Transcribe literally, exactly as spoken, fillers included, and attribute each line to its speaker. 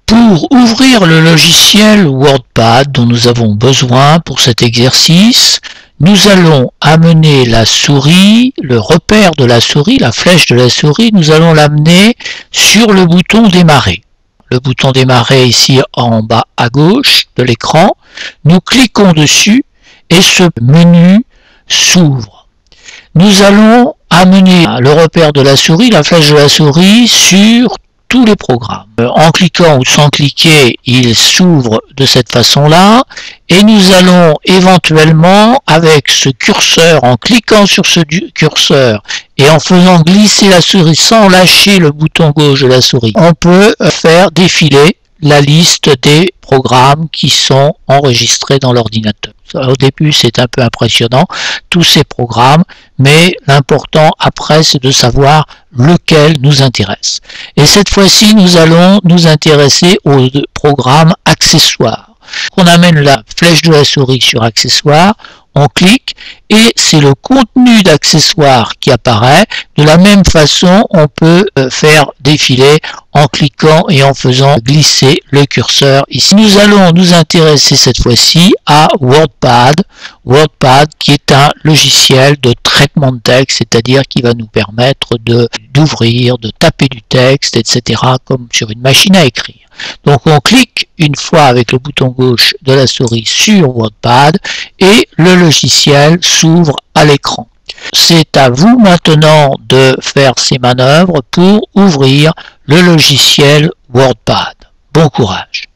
Speaker 1: Pour ouvrir le logiciel WordPad dont nous avons besoin pour cet exercice, nous allons amener la souris, le repère de la souris, la flèche de la souris, nous allons l'amener sur le bouton démarrer. Le bouton démarrer ici en bas à gauche de l'écran. Nous cliquons dessus et ce menu s'ouvre. Nous allons amener le repère de la souris, la flèche de la souris, sur tous les programmes. En cliquant ou sans cliquer, il s'ouvre de cette façon-là et nous allons éventuellement, avec ce curseur, en cliquant sur ce curseur et en faisant glisser la souris sans lâcher le bouton gauche de la souris, on peut faire défiler la liste des programmes qui sont enregistrés dans l'ordinateur. Au début, c'est un peu impressionnant, tous ces programmes, mais l'important après, c'est de savoir lequel nous intéresse. Et cette fois-ci, nous allons nous intéresser aux programmes accessoires. On amène la flèche de la souris sur accessoires, on clique et c'est le contenu d'accessoires qui apparaît. De la même façon, on peut faire défiler en cliquant et en faisant glisser le curseur ici. Nous allons nous intéresser cette fois-ci à WordPad. WordPad qui est un logiciel de traitement de texte, c'est-à-dire qui va nous permettre de d'ouvrir, de taper du texte, et cetera comme sur une machine à écrire. Donc on clique une fois avec le bouton gauche de la souris sur WordPad et le logiciel s'ouvre à l'écran. C'est à vous maintenant de faire ces manœuvres pour ouvrir le logiciel WordPad. Bon courage!